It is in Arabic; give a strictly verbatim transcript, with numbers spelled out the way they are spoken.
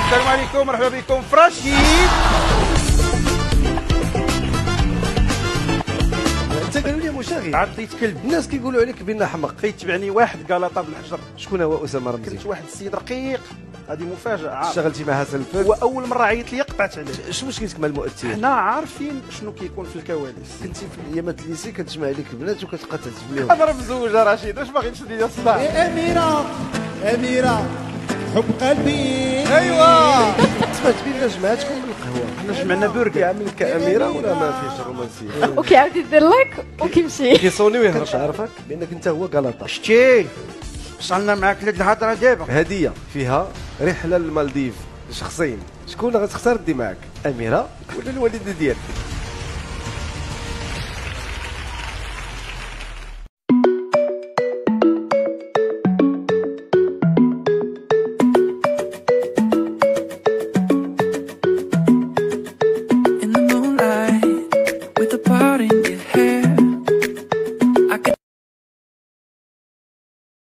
السلام عليكم، مرحبا بكم في رشيد. انت قالوا لي مشاغب، عطيت كلب. الناس كيقولوا عليك بان حمق. كيتبعني واحد قلطه بالحجر. شكون هو اسامه رمزي؟ كنت واحد السيد رقيق، هذه مفاجاه. عارف. اشتغلتي مع حسن الفك؟ هو اول مره عيط لي قطعت عليه. شنو مشكلتك مع المؤثر؟ حنا عارفين شنو كيكون في الكواليس. كنتي في الايامات الليسي كتجمع عليك البنات وكتبقى تعتب لهم. اضرب زوجه رشيد، واش باغي تشدي الصداع؟ يا أميرة أميرة حب قلبي. ايوا سمعت بان جمعتكم بالقهوه. حنا جمعنا بركه. كيعمل كاميره ولا ما فيش رومانسيه؟ وكيعاود يدير لايك وكيمشي. كيصوني ويهرب. عارفك بانك انت هو غلطه. شتي وصلنا معاك لهاد الهضره دابا. هديه فيها رحله للمالديف لشخصين. شكون غتختار دي معك، اميره ولا الوالده ديالك؟